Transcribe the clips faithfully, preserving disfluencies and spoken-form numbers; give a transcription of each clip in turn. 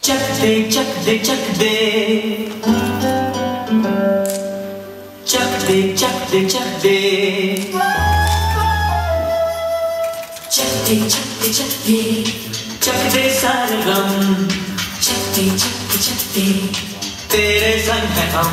चक दे चक दे चक दे चक दे चक दे चक दे चक दे चक दे चक दे चक दे सारे गम चक दे चक दे चक दे तेरे संग है हम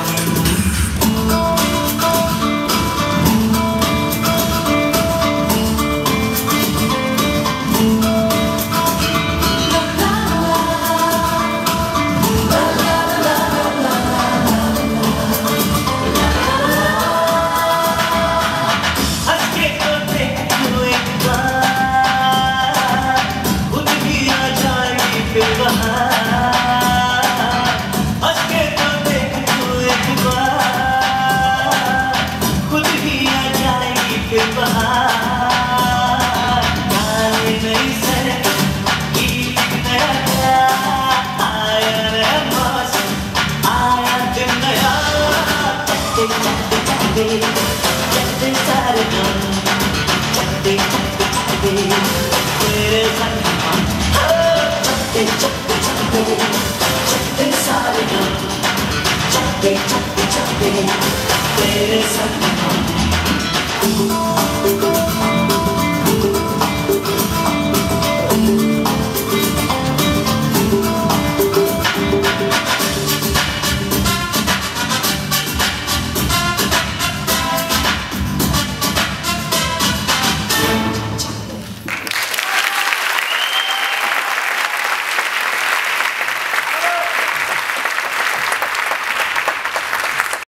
Just inside of